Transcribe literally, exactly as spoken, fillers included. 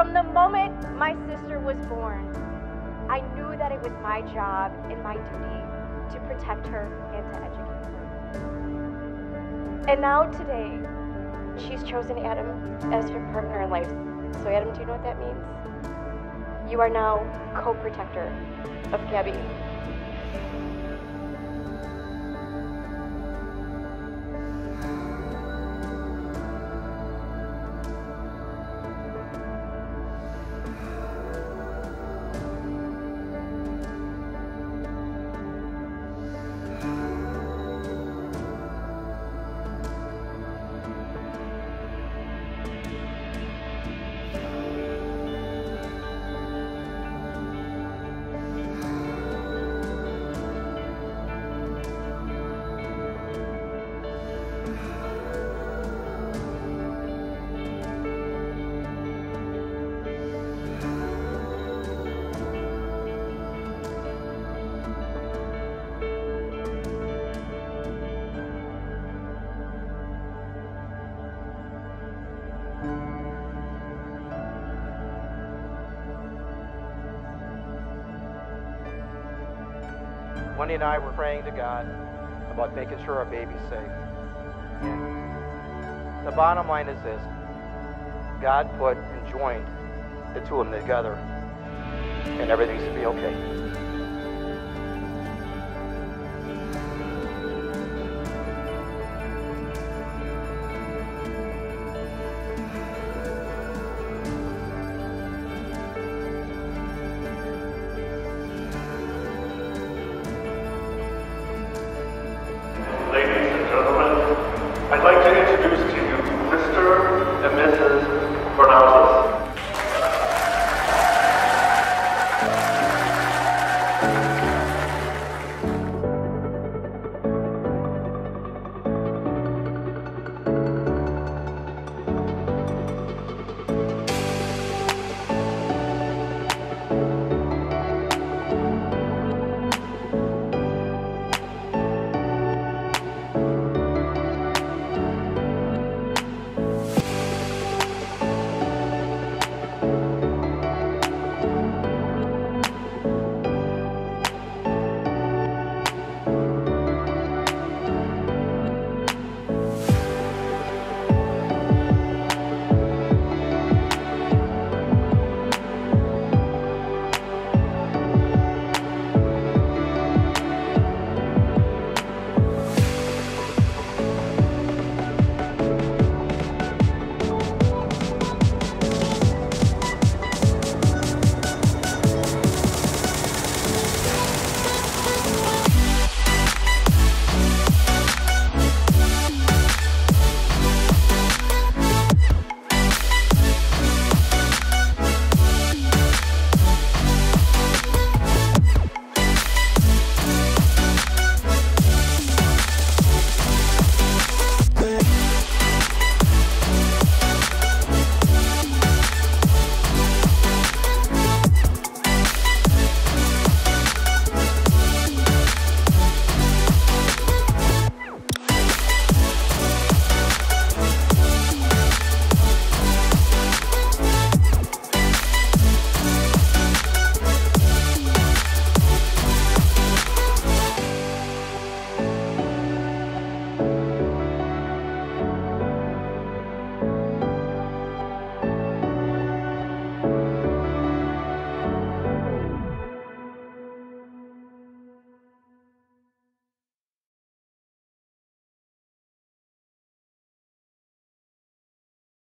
From the moment my sister was born, I knew that it was my job and my duty to protect her and to educate her. And now today, she's chosen Adam as her partner in life. So Adam, do you know what that means? You are now co-protector of Gabby. Wendy and I were praying to God about making sure our baby's safe. And the bottom line is this: God put and joined the two of them together, and everything's to be okay.